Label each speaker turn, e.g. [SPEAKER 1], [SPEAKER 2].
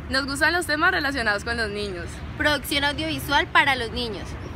[SPEAKER 1] Nos gustan los temas relacionados con los niños.
[SPEAKER 2] Producción audiovisual para los niños.